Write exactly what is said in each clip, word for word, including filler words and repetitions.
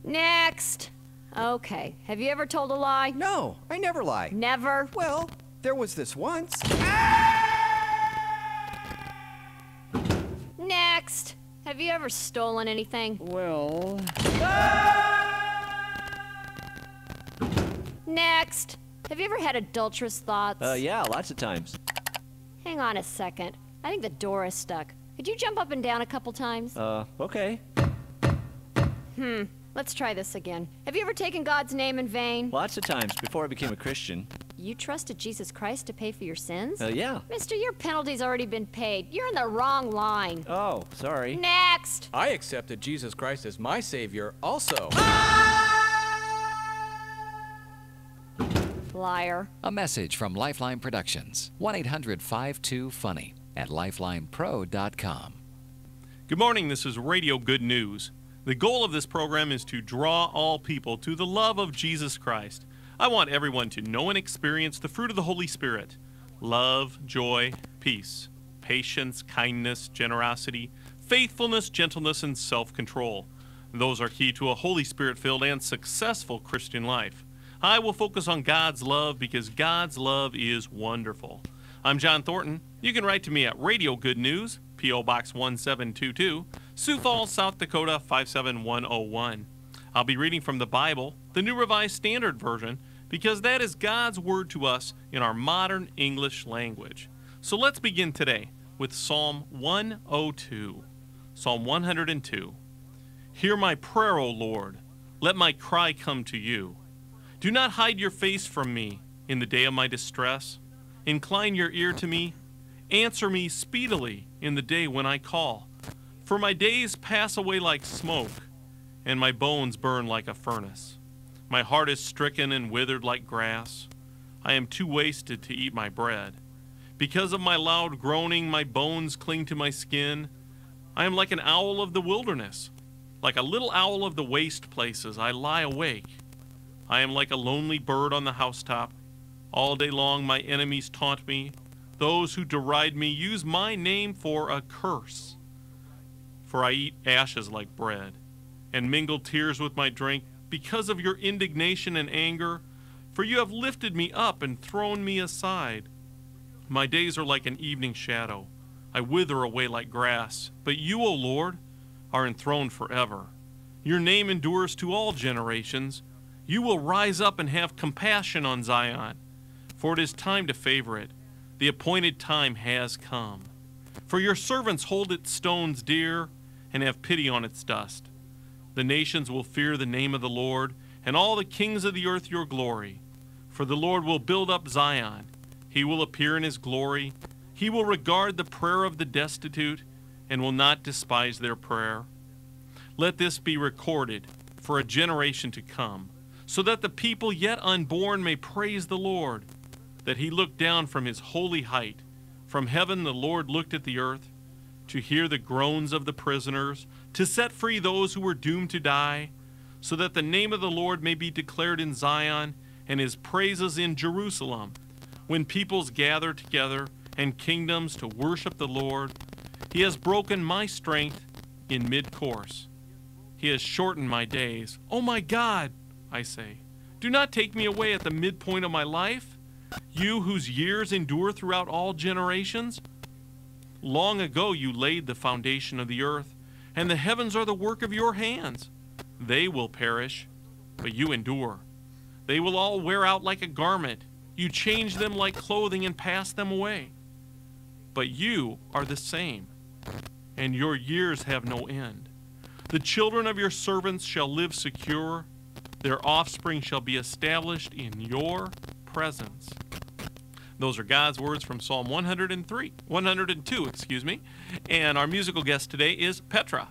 Next. Okay. Have you ever told a lie? No, I never lie. Never? Well, there was this once. Next. Have you ever stolen anything? Well... Next. Have you ever had adulterous thoughts? Uh, yeah, lots of times. Hang on a second. I think the door is stuck. Could you jump up and down a couple times? Uh, okay. Hmm. Let's try this again. Have you ever taken God's name in vain? Lots of times before I became a Christian. You trusted Jesus Christ to pay for your sins? Uh, yeah. Mister, your penalty's already been paid. You're in the wrong line. Oh, sorry. Next! I accepted Jesus Christ as my Savior also. Liar. A message from Lifeline Productions. one eight hundred five two funny at lifeline pro dot com. Good morning, this is Radio Good News. The goal of this program is to draw all people to the love of Jesus Christ. I want everyone to know and experience the fruit of the Holy Spirit: love, joy, peace, patience, kindness, generosity, faithfulness, gentleness, and self-control. Those are key to a Holy Spirit-filled and successful Christian life. I will focus on God's love because God's love is wonderful. I'm John Thornton. You can write to me at Radio Good News, P O Box one seven two two, Sioux Falls, South Dakota five seven one oh one. I'll be reading from the Bible, the New Revised Standard Version, because that is God's word to us in our modern English language. So let's begin today with Psalm one oh two. Psalm one hundred two. Hear my prayer, O Lord. Let my cry come to you. Do not hide your face from me in the day of my distress. Incline your ear to me. Answer me speedily in the day when I call. For my days pass away like smoke, and my bones burn like a furnace. My heart is stricken and withered like grass. I am too wasted to eat my bread. Because of my loud groaning, my bones cling to my skin. I am like an owl of the wilderness. Like a little owl of the waste places, I lie awake. I am like a lonely bird on the housetop. All day long my enemies taunt me. Those who deride me use my name for a curse. For I eat ashes like bread, and mingle tears with my drink, because of your indignation and anger. For you have lifted me up and thrown me aside. My days are like an evening shadow. I wither away like grass. But you, O Lord, are enthroned forever. Your name endures to all generations. You will rise up and have compassion on Zion, for it is time to favor it. The appointed time has come. For your servants hold its stones dear and have pity on its dust. The nations will fear the name of the Lord, and all the kings of the earth your glory. For the Lord will build up Zion. He will appear in his glory. He will regard the prayer of the destitute and will not despise their prayer. Let this be recorded for a generation to come, so that the people yet unborn may praise the Lord, that he looked down from his holy height. From heaven the Lord looked at the earth, to hear the groans of the prisoners, to set free those who were doomed to die, so that the name of the Lord may be declared in Zion, and his praises in Jerusalem, when peoples gather together and kingdoms to worship the Lord. He has broken my strength in mid-course. He has shortened my days. Oh my God, I say, do not take me away at the midpoint of my life, you whose years endure throughout all generations. Long ago you laid the foundation of the earth, and the heavens are the work of your hands. They will perish, but you endure. They will all wear out like a garment. You change them like clothing and pass them away. But you are the same, and your years have no end. The children of your servants shall live secure. Their offspring shall be established in your presence. Those are God's words from Psalm one hundred three, one hundred two, excuse me. And our musical guest today is Petra.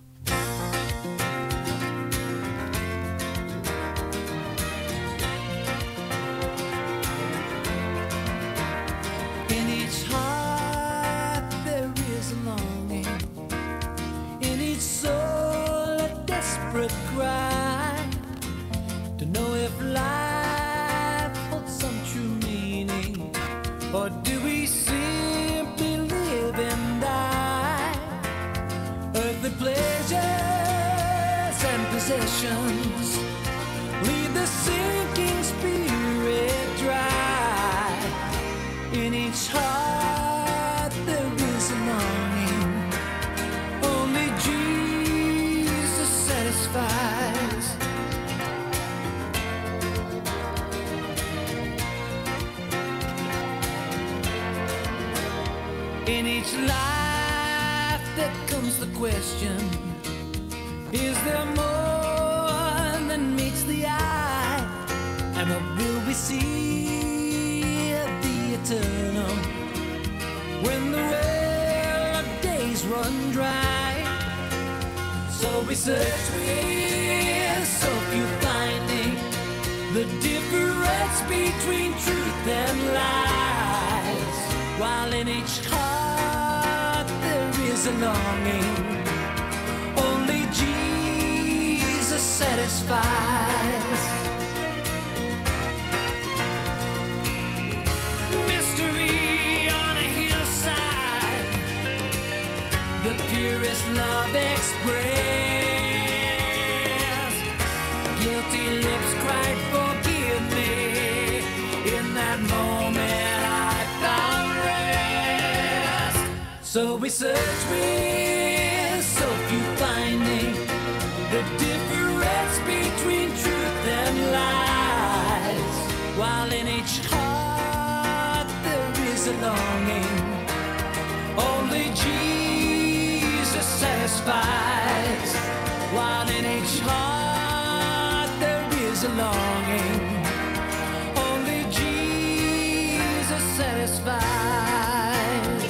In each heart there is a longing, in each soul a desperate cry, to know if life holds some true meaning, or do we simply live and die? Earthly pleasures and possessions leave the sinking spirit dry. In each heart there is a longing, only Jesus satisfies. In each life there comes the question, is there more than meets the eye? And what will we see of the eternal when the well of days run dry? So we search with so few finding the difference between truth and lies, while in each heart there is a longing, only Jesus satisfies. Mystery on a hillside, the purest love expressed. Guilty lips cried, forgive me. In that moment I found rest. So we search with so few finding the difference between truth and lies, while in each heart there is a longing, only Jesus satisfies. While in each heart there is a longing, only Jesus satisfies.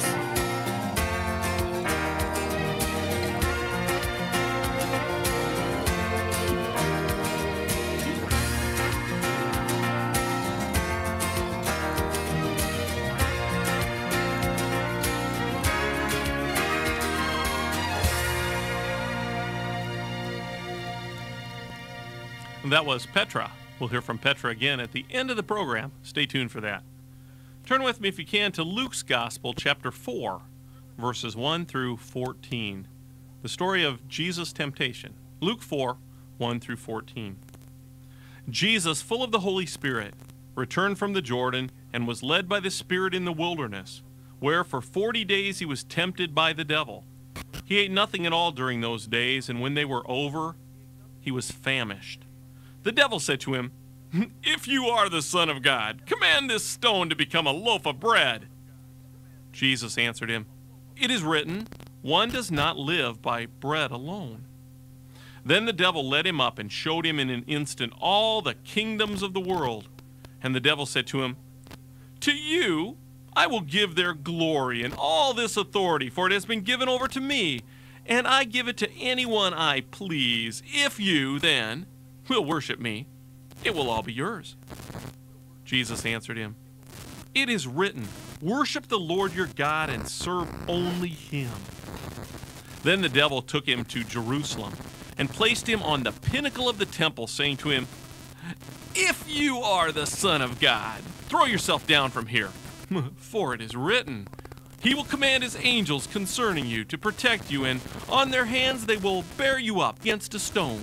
That was Petra. We'll hear from Petra again at the end of the program. Stay tuned for that. Turn with me, if you can, to Luke's Gospel, chapter four, verses one through fourteen. The story of Jesus' temptation. Luke four, one through fourteen. Jesus, full of the Holy Spirit, returned from the Jordan and was led by the Spirit in the wilderness, where for forty days he was tempted by the devil. He ate nothing at all during those days, and when they were over, he was famished. The devil said to him, "If you are the Son of God, command this stone to become a loaf of bread." Jesus answered him, "It is written, one does not live by bread alone." Then the devil led him up and showed him in an instant all the kingdoms of the world. And the devil said to him, "To you I will give their glory and all this authority, for it has been given over to me, and I give it to anyone I please. If you, then, will worship me, it will all be yours." Jesus answered him, "It is written, worship the Lord your God and serve only him." Then the devil took him to Jerusalem and placed him on the pinnacle of the temple, saying to him, "If you are the Son of God, throw yourself down from here, for it is written, he will command his angels concerning you to protect you, and on their hands they will bear you up against a stone."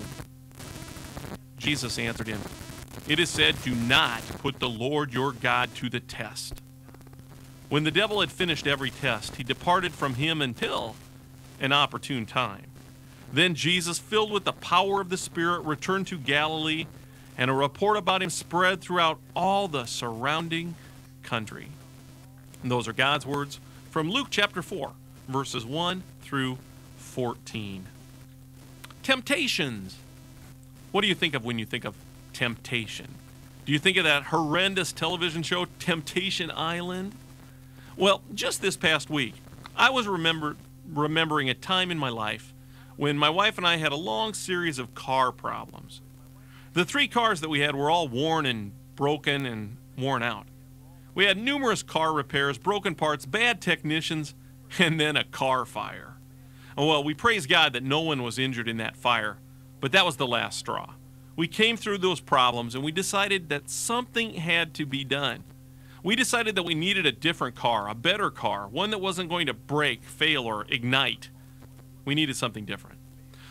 Jesus answered him, "It is said, do not put the Lord your God to the test." When the devil had finished every test, he departed from him until an opportune time. Then Jesus, filled with the power of the Spirit, returned to Galilee, and a report about him spread throughout all the surrounding country. And those are God's words from Luke chapter four, verses one through fourteen. Temptations. What do you think of when you think of temptation? Do you think of that horrendous television show, Temptation Island? Well, just this past week, I was remember, remembering a time in my life when my wife and I had a long series of car problems. The three cars that we had were all worn and broken and worn out. We had numerous car repairs, broken parts, bad technicians, and then a car fire. Well, we praise God that no one was injured in that fire, but that was the last straw. We came through those problems and we decided that something had to be done. We decided that we needed a different car, a better car, one that wasn't going to break, fail, or ignite. We needed something different.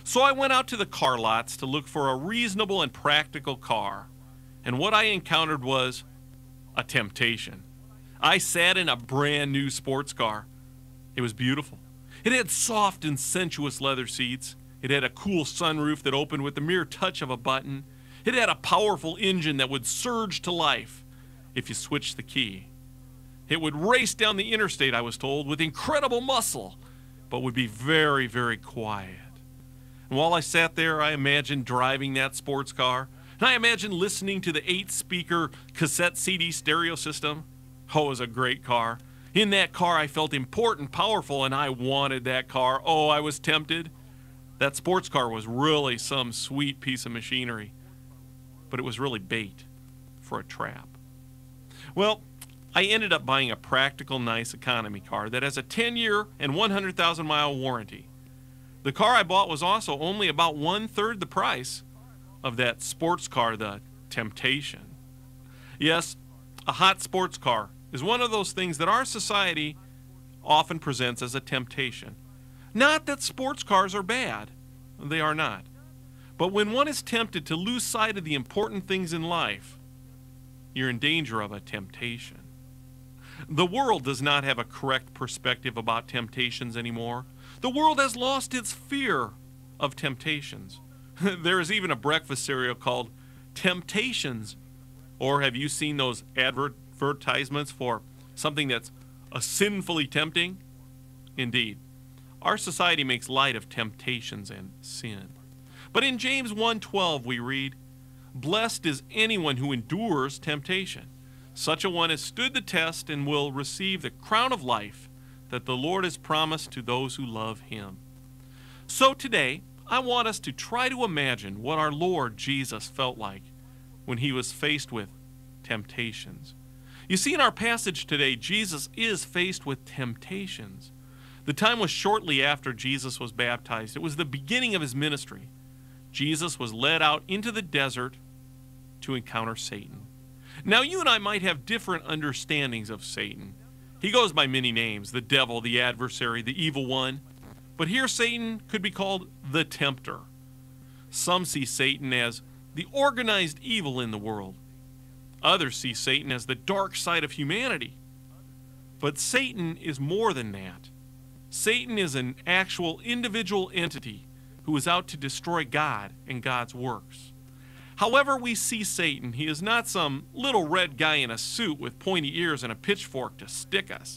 So I went out to the car lots to look for a reasonable and practical car. And what I encountered was a temptation. I sat in a brand new sports car. It was beautiful. It had soft and sensuous leather seats. It had a cool sunroof that opened with the mere touch of a button. It had a powerful engine that would surge to life if you switched the key. It would race down the interstate, I was told, with incredible muscle, but would be very, very quiet. And while I sat there, I imagined driving that sports car, and I imagined listening to the eight-speaker cassette C D stereo system. Oh, it was a great car. In that car, I felt important, powerful, and I wanted that car. Oh, I was tempted. That sports car was really some sweet piece of machinery, but it was really bait for a trap. Well, I ended up buying a practical, nice economy car that has a ten-year and one hundred thousand mile warranty. The car I bought was also only about one-third the price of that sports car, the Temptation. Yes, a hot sports car is one of those things that our society often presents as a temptation. Not that sports cars are bad. They are not. But when one is tempted to lose sight of the important things in life, you're in danger of a temptation. The world does not have a correct perspective about temptations anymore. The world has lost its fear of temptations. There is even a breakfast cereal called Temptations. Or have you seen those advertisements for something that's a sinfully tempting? Indeed. Our society makes light of temptations and sin. But in James one twelve we read, "Blessed is anyone who endures temptation. Such a one has stood the test and will receive the crown of life that the Lord has promised to those who love him." So today, I want us to try to imagine what our Lord Jesus felt like when he was faced with temptations. You see, in our passage today, Jesus is faced with temptations. The time was shortly after Jesus was baptized. It was the beginning of his ministry. Jesus was led out into the desert to encounter Satan. Now, you and I might have different understandings of Satan. He goes by many names: the devil, the adversary, the evil one. But here Satan could be called the tempter. Some see Satan as the organized evil in the world. Others see Satan as the dark side of humanity. But Satan is more than that. Satan is an actual individual entity who is out to destroy God and God's works. However we see Satan, he is not some little red guy in a suit with pointy ears and a pitchfork to stick us.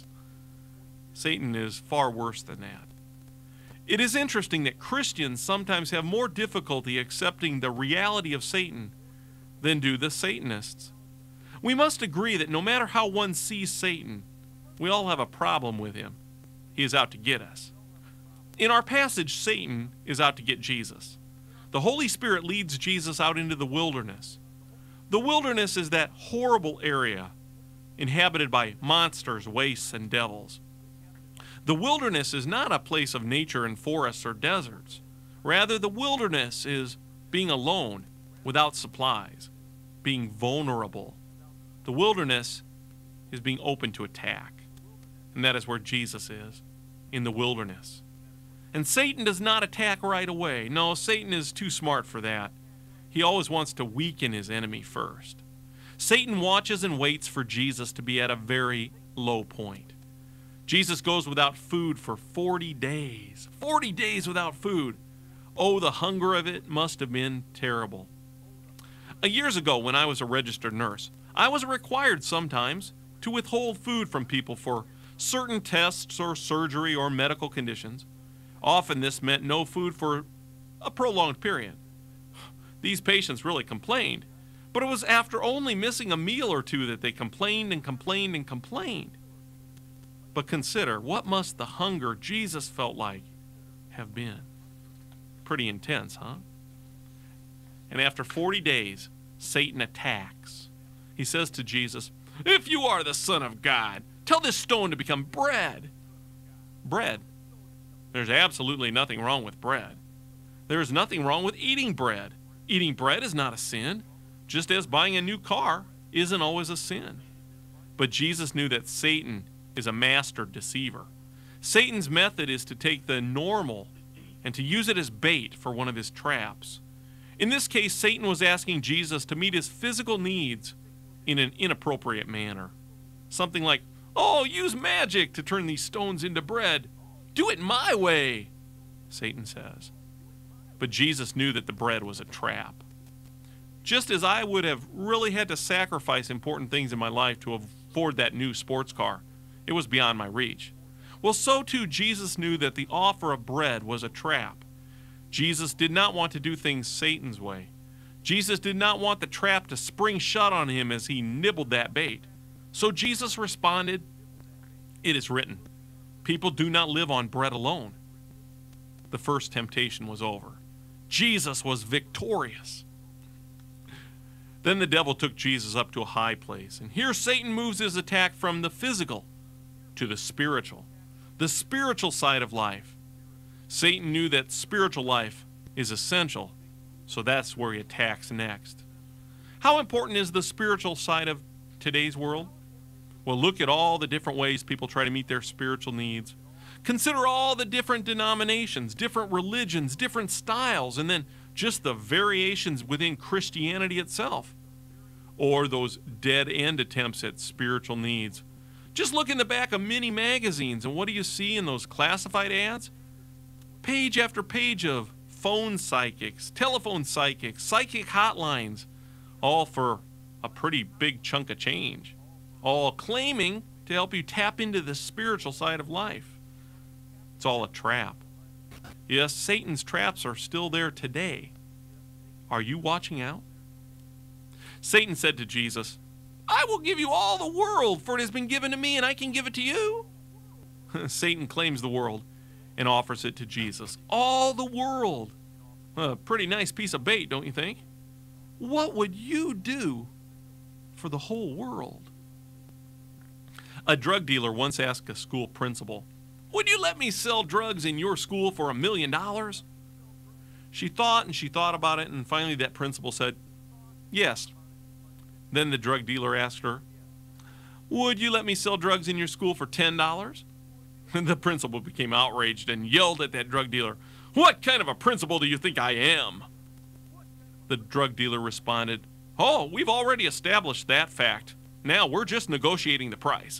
Satan is far worse than that. It is interesting that Christians sometimes have more difficulty accepting the reality of Satan than do the Satanists. We must agree that no matter how one sees Satan, we all have a problem with him. He is out to get us. In our passage, Satan is out to get Jesus. The Holy Spirit leads Jesus out into the wilderness. The wilderness is that horrible area inhabited by monsters, wastes, and devils. The wilderness is not a place of nature and forests or deserts. Rather, the wilderness is being alone, without supplies, being vulnerable. The wilderness is being open to attack. And that is where Jesus is, in the wilderness. And Satan does not attack right away. No, Satan is too smart for that. He always wants to weaken his enemy first. Satan watches and waits for Jesus to be at a very low point. Jesus goes without food for forty days. forty days without food. Oh, the hunger of it must have been terrible. Uh, years ago, when I was a registered nurse, I was required sometimes to withhold food from people for certain tests or surgery or medical conditions. Often this meant no food for a prolonged period. These patients really complained, but it was after only missing a meal or two that they complained and complained and complained. But consider, what must the hunger Jesus felt like have been? Pretty intense, huh? And after forty days, Satan attacks. He says to Jesus, "If you are the Son of God, tell this stone to become bread." Bread. There's absolutely nothing wrong with bread. There is nothing wrong with eating bread. Eating bread is not a sin, just as buying a new car isn't always a sin. But Jesus knew that Satan is a master deceiver. Satan's method is to take the normal, and to use it as bait for one of his traps. In this case, Satan was asking Jesus to meet his physical needs in an inappropriate manner. Something like, "Oh, use magic to turn these stones into bread. Do it my way," Satan says. But Jesus knew that the bread was a trap. Just as I would have really had to sacrifice important things in my life to afford that new sports car, it was beyond my reach. Well, so too Jesus knew that the offer of bread was a trap. Jesus did not want to do things Satan's way. Jesus did not want the trap to spring shut on him as he nibbled that bait. So Jesus responded, "It is written, people do not live on bread alone." The first temptation was over. Jesus was victorious. Then the devil took Jesus up to a high place, and here Satan moves his attack from the physical to the spiritual, the spiritual side of life. Satan knew that spiritual life is essential, so that's where he attacks next. How important is the spiritual side of today's world? Well, look at all the different ways people try to meet their spiritual needs. Consider all the different denominations, different religions, different styles, and then just the variations within Christianity itself, or those dead-end attempts at spiritual needs. Just look in the back of many magazines, and what do you see in those classified ads? Page after page of phone psychics, telephone psychics, psychic hotlines, all for a pretty big chunk of change, all claiming to help you tap into the spiritual side of life. It's all a trap. Yes, Satan's traps are still there today. Are you watching out? Satan said to Jesus, "I will give you all the world, for it has been given to me, and I can give it to you." Satan claims the world and offers it to Jesus. All the world. A pretty nice piece of bait, don't you think? What would you do for the whole world? A drug dealer once asked a school principal, "Would you let me sell drugs in your school for a million dollars?" She thought and she thought about it, and finally that principal said, "Yes." Then the drug dealer asked her, "Would you let me sell drugs in your school for ten dollars? The principal became outraged and yelled at that drug dealer, "What kind of a principal do you think I am?" The drug dealer responded, "Oh, we've already established that fact. Now we're just negotiating the price."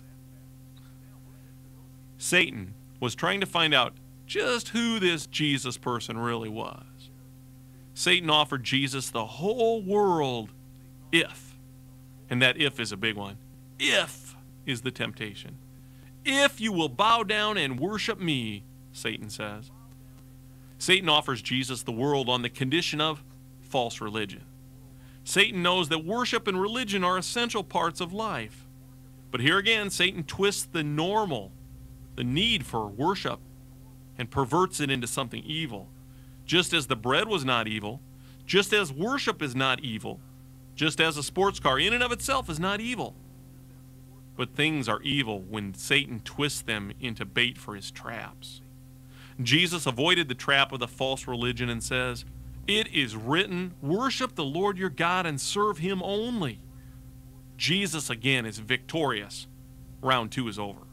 Satan was trying to find out just who this Jesus person really was. Satan offered Jesus the whole world if, and that if is a big one, if is the temptation. If you will bow down and worship me, Satan says. Satan offers Jesus the world on the condition of false religion. Satan knows that worship and religion are essential parts of life. But here again, Satan twists the normal, the need for worship, and perverts it into something evil. Just as the bread was not evil, just as worship is not evil, just as a sports car in and of itself is not evil. But things are evil when Satan twists them into bait for his traps. Jesus avoided the trap of the false religion and says, "It is written, worship the Lord your God and serve him only." Jesus again is victorious. Round two is over.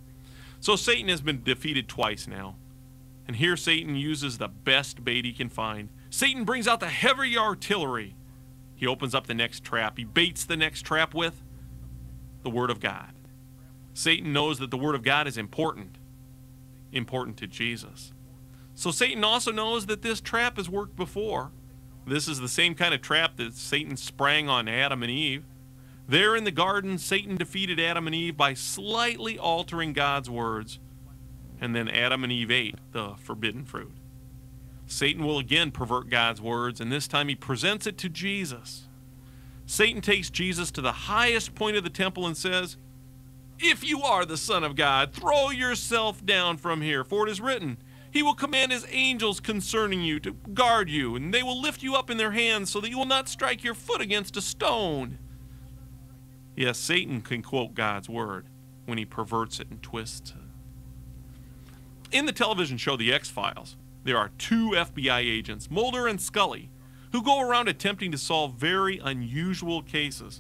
So Satan has been defeated twice now. And here Satan uses the best bait he can find. Satan brings out the heavy artillery. He opens up the next trap. He baits the next trap with the Word of God. Satan knows that the Word of God is important. Important to Jesus. So Satan also knows that this trap has worked before. This is the same kind of trap that Satan sprang on Adam and Eve. There in the garden, Satan defeated Adam and Eve by slightly altering God's words. And then Adam and Eve ate the forbidden fruit. Satan will again pervert God's words, and this time he presents it to Jesus. Satan takes Jesus to the highest point of the temple and says, "If you are the Son of God, throw yourself down from here, for it is written, he will command his angels concerning you to guard you, and they will lift you up in their hands so that you will not strike your foot against a stone." Yes, Satan can quote God's word when he perverts it and twists it. In the television show The X-Files, there are two F B I agents, Mulder and Scully, who go around attempting to solve very unusual cases.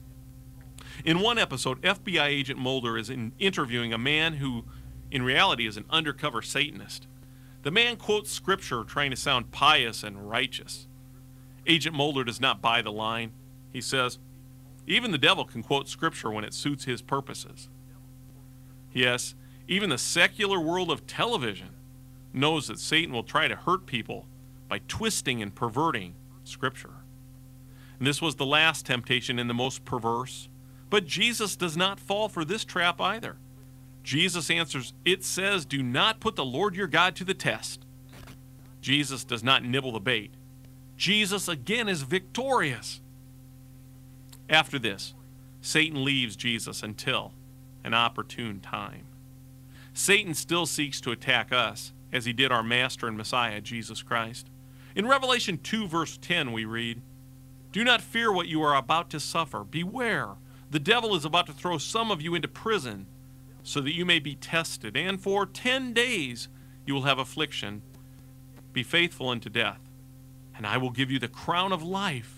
In one episode, F B I agent Mulder is in interviewing a man who, in reality, is an undercover Satanist. The man quotes scripture trying to sound pious and righteous. Agent Mulder does not buy the line. He says, even the devil can quote scripture when it suits his purposes. Yes, even the secular world of television knows that Satan will try to hurt people by twisting and perverting scripture. And this was the last temptation and the most perverse. But Jesus does not fall for this trap either. Jesus answers, it says, do not put the Lord your God to the test. Jesus does not nibble the bait. Jesus again is victorious. After this, Satan leaves Jesus until an opportune time. Satan still seeks to attack us, as he did our Master and Messiah, Jesus Christ. In Revelation two, verse ten, we read, do not fear what you are about to suffer. Beware, the devil is about to throw some of you into prison, so that you may be tested, and for ten days you will have affliction. Be faithful unto death, and I will give you the crown of life.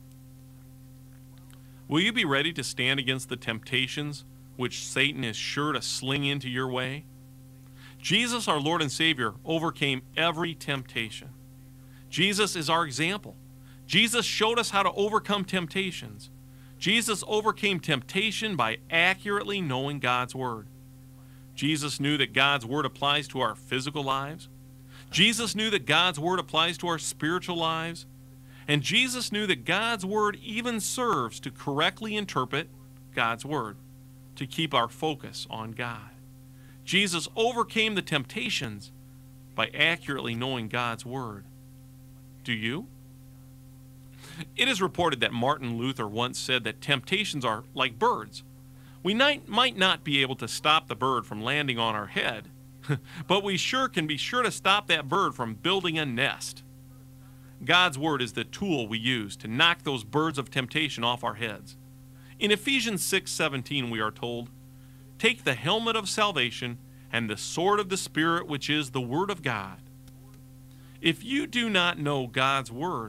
Will you be ready to stand against the temptations which Satan is sure to sling into your way? Jesus, our Lord and Savior, overcame every temptation. Jesus is our example. Jesus showed us how to overcome temptations. Jesus overcame temptation by accurately knowing God's Word. Jesus knew that God's Word applies to our physical lives. Jesus knew that God's Word applies to our spiritual lives. And Jesus knew that God's Word even serves to correctly interpret God's Word, to keep our focus on God. Jesus overcame the temptations by accurately knowing God's Word. Do you? It is reported that Martin Luther once said that temptations are like birds. We might not be able to stop the bird from landing on our head, but we sure can be sure to stop that bird from building a nest. God's Word is the tool we use to knock those birds of temptation off our heads. In Ephesians six seventeen, we are told, take the helmet of salvation and the sword of the Spirit, which is the Word of God. If you do not know God's Word,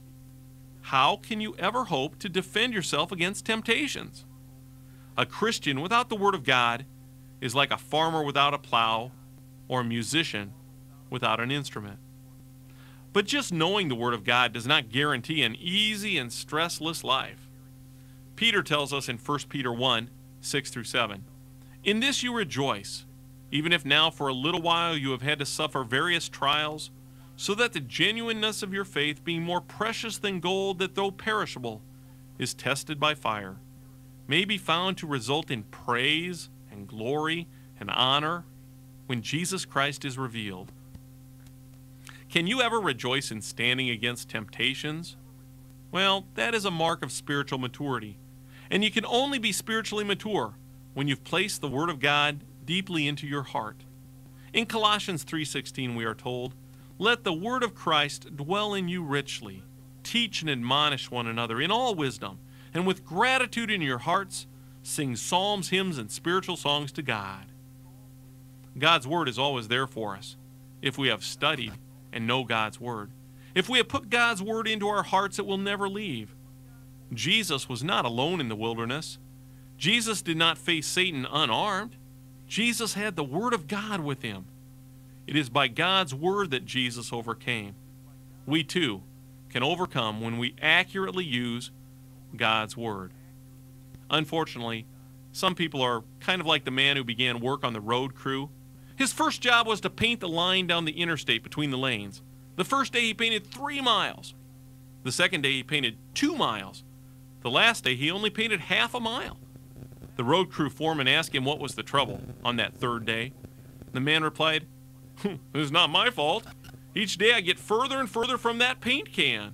how can you ever hope to defend yourself against temptations? A Christian without the Word of God is like a farmer without a plow or a musician without an instrument. But just knowing the Word of God does not guarantee an easy and stressless life. Peter tells us in First Peter one, six through seven, in this you rejoice, even if now for a little while you have had to suffer various trials, so that the genuineness of your faith, being more precious than gold that though perishable, is tested by fire, may be found to result in praise and glory and honor when Jesus Christ is revealed. Can you ever rejoice in standing against temptations? Well, that is a mark of spiritual maturity. And you can only be spiritually mature when you've placed the Word of God deeply into your heart. In Colossians three sixteen, we are told, let the Word of Christ dwell in you richly. Teach and admonish one another in all wisdom, and with gratitude in your hearts, sing psalms, hymns, and spiritual songs to God. God's Word is always there for us if we have studied and know God's Word. If we have put God's Word into our hearts, it will never leave. Jesus was not alone in the wilderness. Jesus did not face Satan unarmed. Jesus had the Word of God with him. It is by God's Word that Jesus overcame. We too can overcome when we accurately use God's Word. Unfortunately, some people are kind of like the man who began work on the road crew. His first job was to paint the line down the interstate between the lanes. The first day he painted three miles. The second day he painted two miles. The last day he only painted half a mile. The road crew foreman asked him what was the trouble on that third day. The man replied, it's not my fault. Each day I get further and further from that paint can.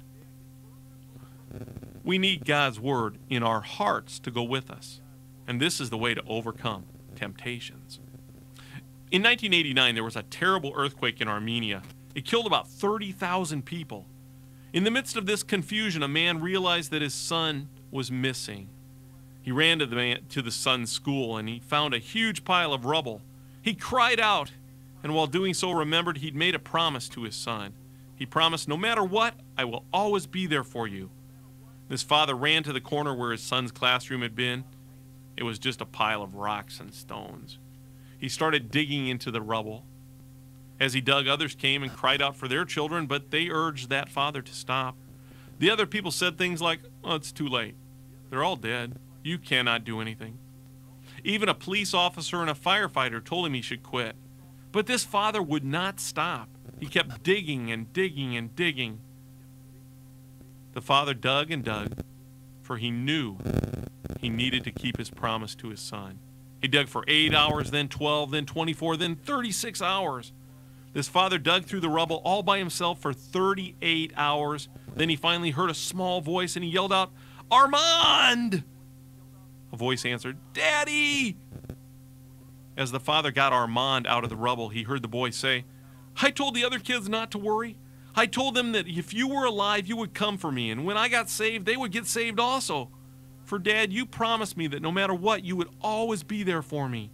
We need God's Word in our hearts to go with us. And this is the way to overcome temptations. In nineteen eighty-nine, there was a terrible earthquake in Armenia. It killed about thirty thousand people. In the midst of this confusion, a man realized that his son was missing. He ran to the, man, to the son's school, and he found a huge pile of rubble. He cried out, and while doing so remembered he'd made a promise to his son. He promised, no matter what, I will always be there for you. His father ran to the corner where his son's classroom had been. It was just a pile of rocks and stones. He started digging into the rubble. As he dug, others came and cried out for their children, but they urged that father to stop. The other people said things like, "Oh, it's too late. They're all dead. You cannot do anything." Even a police officer and a firefighter told him he should quit. But this father would not stop. He kept digging and digging and digging. The father dug and dug, for he knew he needed to keep his promise to his son. He dug for eight hours, then twelve, then twenty-four, then thirty-six hours. This father dug through the rubble all by himself for thirty-eight hours. Then he finally heard a small voice and he yelled out, "Armand!" A voice answered, "Daddy!" As the father got Armand out of the rubble, he heard the boy say, "I told the other kids not to worry. I told them that if you were alive, you would come for me, and when I got saved, they would get saved also. For Dad, you promised me that no matter what, you would always be there for me."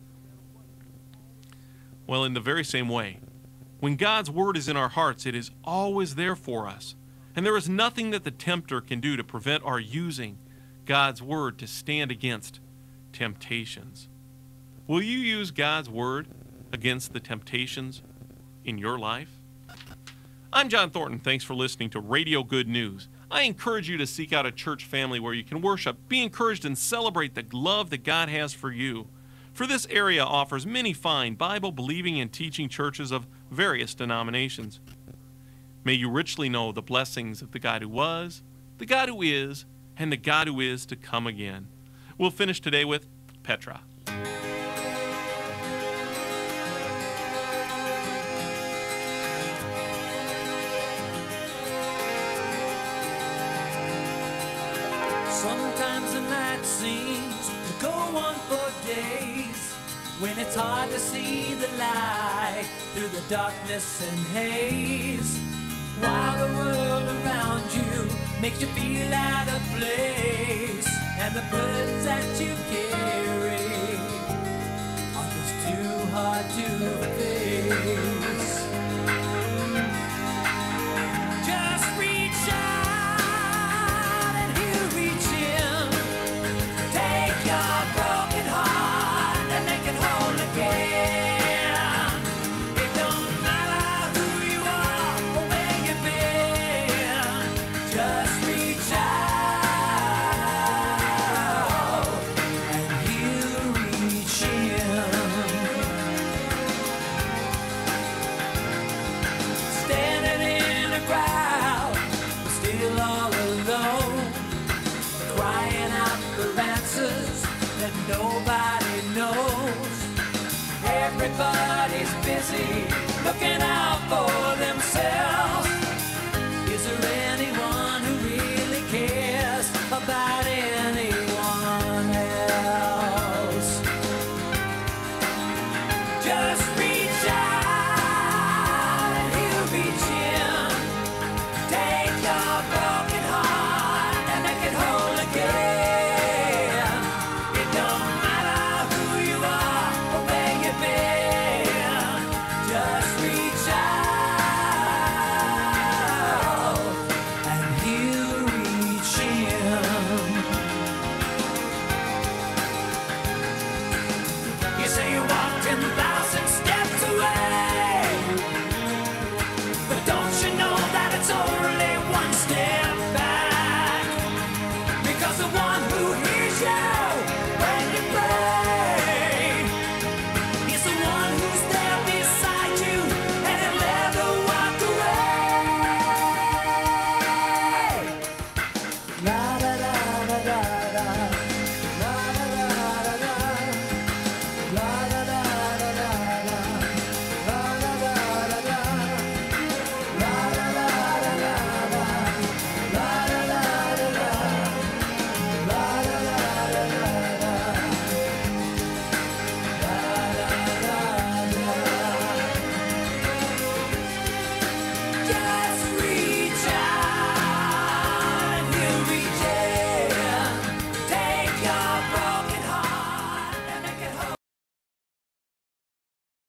Well, in the very same way, when God's word is in our hearts, it is always there for us. And there is nothing that the tempter can do to prevent our using God's word to stand against temptations. Will you use God's word against the temptations in your life? I'm John Thornton. Thanks for listening to Radio Good News. I encourage you to seek out a church family where you can worship, be encouraged, and celebrate the love that God has for you. For this area offers many fine Bible-believing and teaching churches of various denominations. May you richly know the blessings of the God who was, the God who is, and the God who is to come again. We'll finish today with Petra. Sometimes the night seems to go on for days, when it's hard to see the light through the darkness and haze. While the world around you makes you feel out of place, and the burdens that you carry are just too hard to